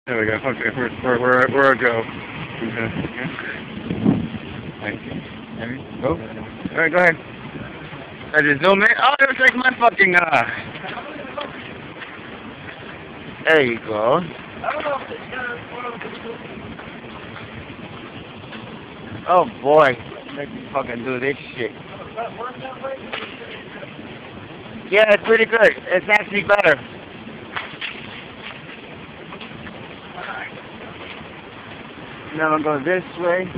There we go. Okay, we're a go. Okay. Thank you. Go. All right, go ahead. I just zoom in. Oh, it was like my fucking There you go. Oh boy, let me fucking do this shit. Yeah, it's pretty good. It's actually better. Now I'm going this way.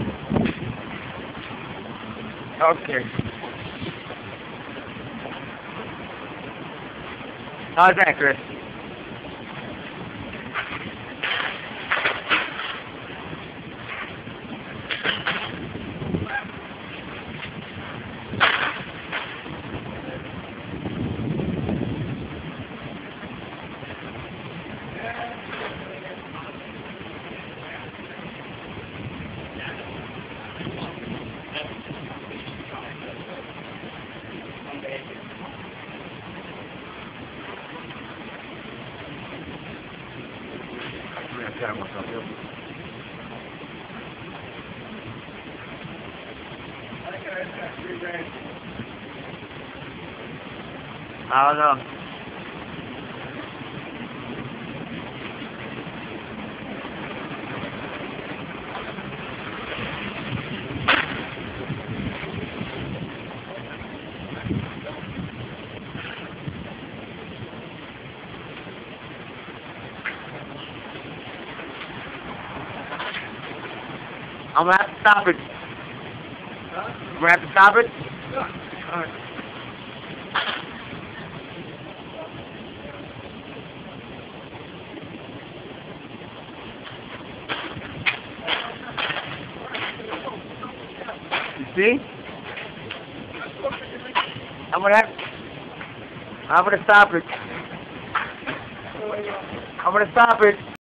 Okay. How's that, Chris? I don't know. I'm gonna have to stop it. I'm gonna have to stop it? Yeah. All right. You see? I'm gonna stop it. I'm gonna stop it.